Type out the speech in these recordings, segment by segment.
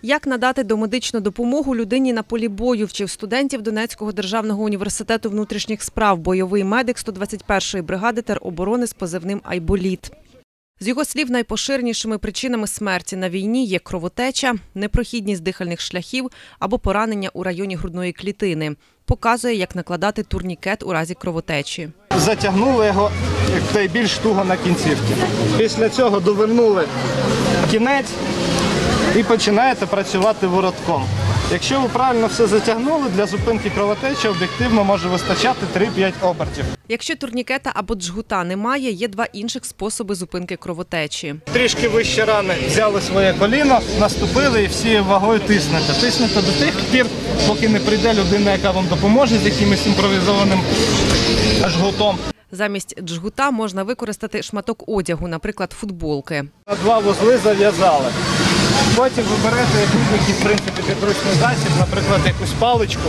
Як надати домедичну допомогу людині на полі бою, вчив студентів Донецького державного університету внутрішніх справ бойовий медик 121-ї бригади тероборони з позивним «Айболіт». З його слів, найпоширенішими причинами смерті на війні є кровотеча, непрохідність дихальних шляхів або поранення у районі грудної клітини. Показує, як накладати турнікет у разі кровотечі. Затягнули його більш туго на кінцівки. Після цього довернули кінець і починаєте працювати воротком. Якщо ви правильно все затягнули, для зупинки кровотечі об'єктивно може вистачати 3-5 обертів. Якщо турнікета або джгута немає, є два інших способи зупинки кровотечі. Трішки вище рани взяли своє коліно, наступили і всією вагою тиснете. Тиснете до тих пір, поки не прийде людина, яка вам допоможе з якимось імпровізованим жгутом. Замість джгута можна використати шматок одягу, наприклад, футболки. На 2 вузли зав'язали. Потім ви берете будь-який, в принципі, підручний засіб, наприклад, якусь паличку,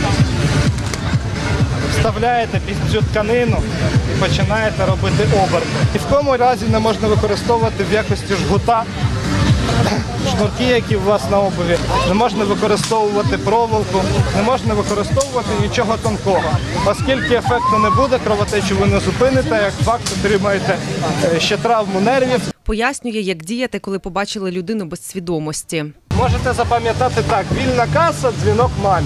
вставляєте під цю тканину і починаєте робити оберти. І в кому разі не можна використовувати в якості жгута шнурки, які у вас на обуві, не можна використовувати проволоку, не можна використовувати нічого тонкого. Оскільки ефекту не буде, кровотечу ви не зупините, як факт отримаєте ще травму нервів. Пояснює, як діяти, коли побачили людину без свідомості. Можете запам'ятати так: вільна каса, дзвінок мамі.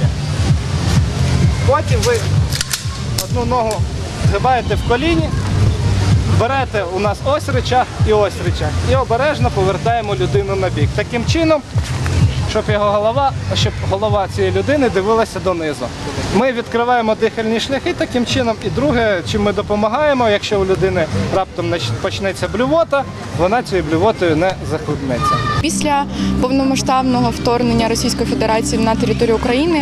Потім ви одну ногу згибаєте в коліні, берете у нас ось рычаг і ось рычаг. І обережно повертаємо людину на бік. Таким чином, щоб голова цієї людини дивилася донизу. Ми відкриваємо дихальні шляхи таким чином. І друге, чим ми допомагаємо, якщо у людини раптом почнеться блювота, вона цією блювотою не захлебнеться. Після повномасштабного вторгнення Російської Федерації на територію України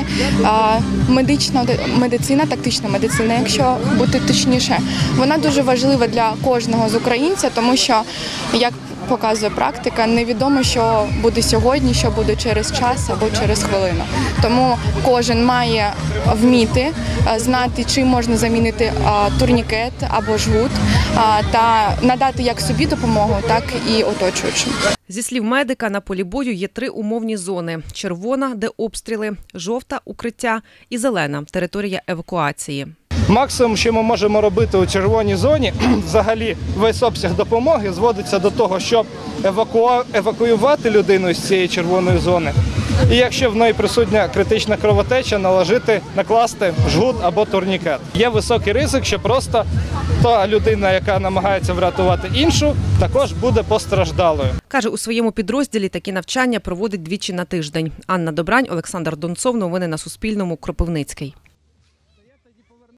медицина, тактична медицина, якщо бути точніше, вона дуже важлива для кожного з українця, тому що, як показує практика, невідомо, що буде сьогодні, що буде через час або через хвилину. Тому кожен має вміти знати, чим можна замінити турнікет або жгут та надати як собі допомогу, так і оточуючим. Зі слів медика, на полі бою є 3 умовні зони – червона, де обстріли, жовта – укриття і зелена – територія евакуації. Максимум, що ми можемо робити у червоній зоні, взагалі весь обсяг допомоги зводиться до того, щоб евакуювати людину з цієї червоної зони. І якщо в неї присутня критична кровотеча, накласти жгут або турнікет. Є високий ризик, що просто та людина, яка намагається врятувати іншу, також буде постраждалою. Каже, у своєму підрозділі такі навчання проводить 2 на тиждень. Анна Добрань, Олександр Донцов. Новини на Суспільному. Кропивницький.